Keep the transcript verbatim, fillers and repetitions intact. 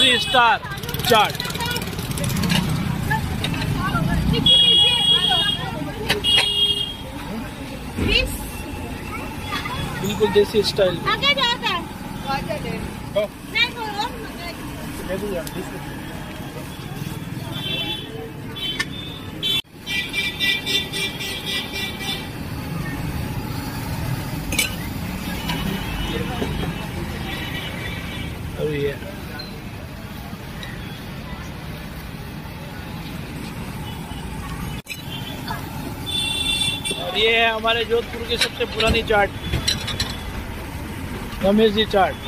Three star चाट। बिल्कुल देसी style. आगे जाता है। और ये और ये है हमारे जोधपुर की सबसे पुरानी चाट, रमेश जी चाट।